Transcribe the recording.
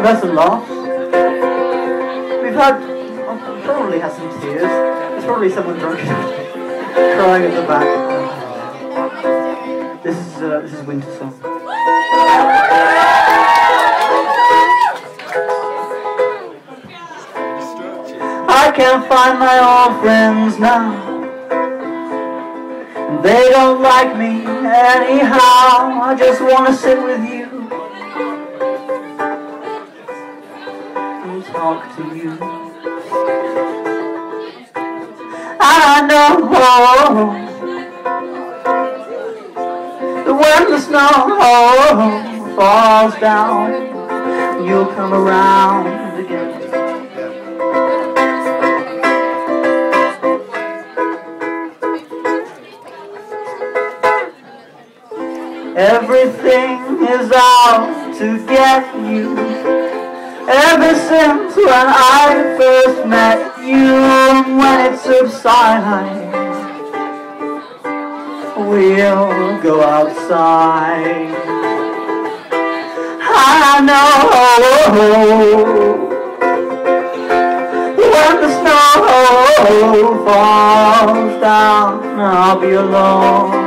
We've had some laughs. We've probably had some tears. There's probably someone drunk crying at the back. This is Wintersong. I can't find my old friends now. They don't like me anyhow. I just want to sit with you and talk to you. I know that when the snow falls down, you'll come around again. Everything is out to get you. Ever since when I first met you, and when it subsides, we'll go outside. I know when the snow falls down, I'll be alone.